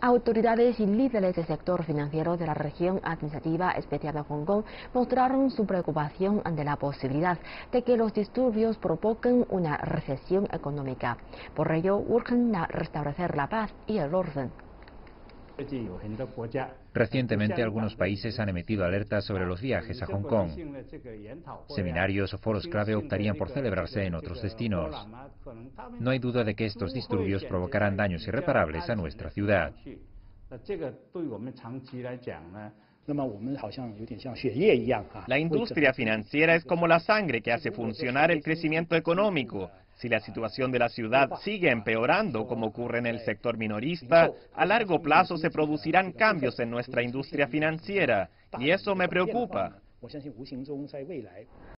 Autoridades y líderes del sector financiero de la región administrativa especial de Hong Kong mostraron su preocupación ante la posibilidad de que los disturbios provoquen una recesión económica. Por ello, urgen restablecer la paz y el orden. Recientemente algunos países han emitido alertas sobre los viajes a Hong Kong. Seminarios o foros clave optarían por celebrarse en otros destinos. No hay duda de que estos disturbios provocarán daños irreparables a nuestra ciudad. La industria financiera es como la sangre que hace funcionar el crecimiento económico. Si la situación de la ciudad sigue empeorando, como ocurre en el sector minorista, a largo plazo se producirán cambios en nuestra industria financiera, y eso me preocupa.